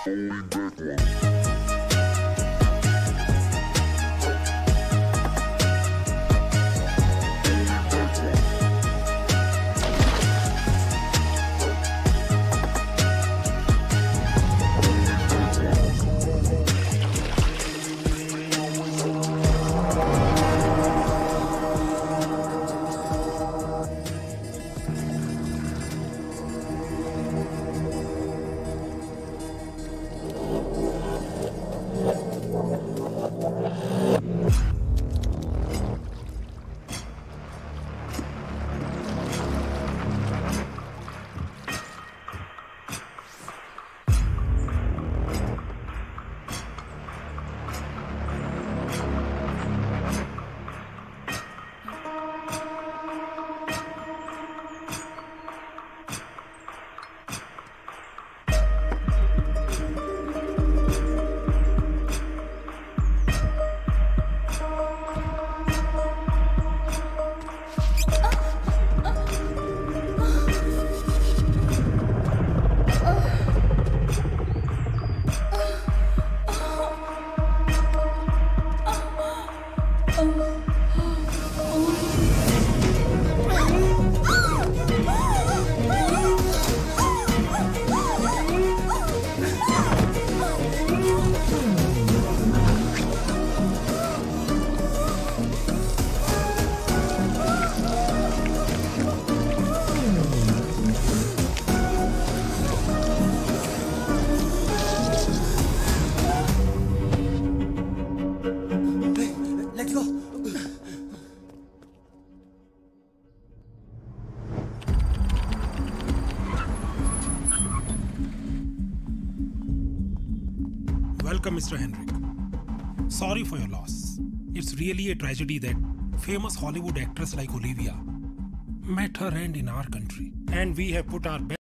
Only that one. Welcome, Mr. Henrik. Sorry for your loss. It's really a tragedy that famous Hollywood actress like Olivia met her end in our country. And we have put our best